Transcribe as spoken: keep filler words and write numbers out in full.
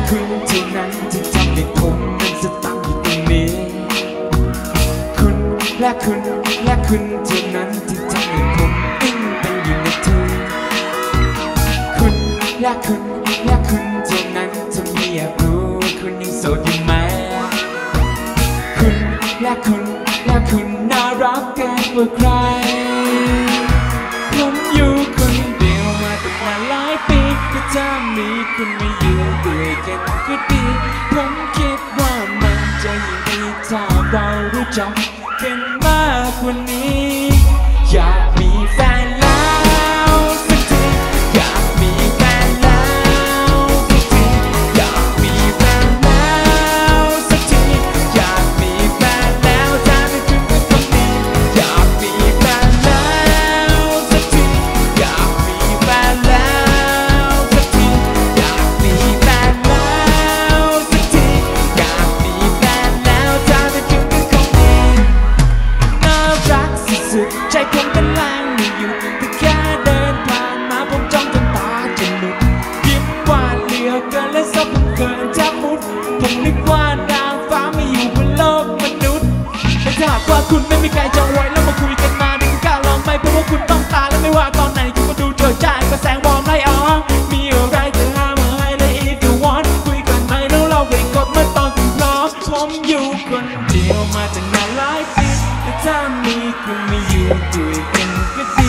คุณเท่านั้นที่ทำให้ผมนั้นจะตั้งอยู่ตรงนี้คุณและคุณและคุณเท่านั้นที่ทำให้ผมติ้งเป็นอยู่ในเธอคุณและคุณและคุณเท่านั้นทำให้อยากรู้คุณยังโสดอยู่ไหมคุณและคุณและคุณน่ารักเกินกว่าใครผมอยู่คนเดียวมาตั้งนานหลายปีก็ถ้ามีคุณมาอยู่ด้วยกันก็ดีผมคิดว่ามันจะยิ่งดีถ้าเรารู้จักกันมากกว่านี้อยากมีแฟนแล้วสักทีอยากมีแฟนแล้วสักทีอยากมีแฟนแล้วสักทีอยากมีแฟนแล้วถ้าได้คุณเป็นคนดีอยากมีแฟนแล้วสักทีอยากมีแฟนแล้วสักทีอยากมีแฟนแล้วสักทีอยากมีแฟนแล้วถ้าได้คุณเป็นคนดีน่ารักสุดๆใจผมเป็นแรงไม่หยุดแต่แค่เดินผ่านมาผมจ้องจนตาจะหลุดยิ้มหวานเหลือเกินและซบผมเกินแทบมุดผมนึกว่านางฟ้าไม่อยู่บนโลกมนุษย์แต่ถ้าหากว่าคุณไม่มีใครจะไว้แล้วมาคุยกันมาดึงกล้าลองไหมเพราะว่าคุณต้องตายและไม่ว่าตอนไหนคุณก็ดูเจอใจก็แสงวอร์มไล่ออกมีอะไรจะห้ามให้และ if you want คุยกันไหมแล้วเราไปกดเมื่อตอนคุณพร้อมผมอยู่คนเดียวมาตั้งนานหลายปีแต่ถ้ามีคุณมาอยู่ด้วยกันก็ดี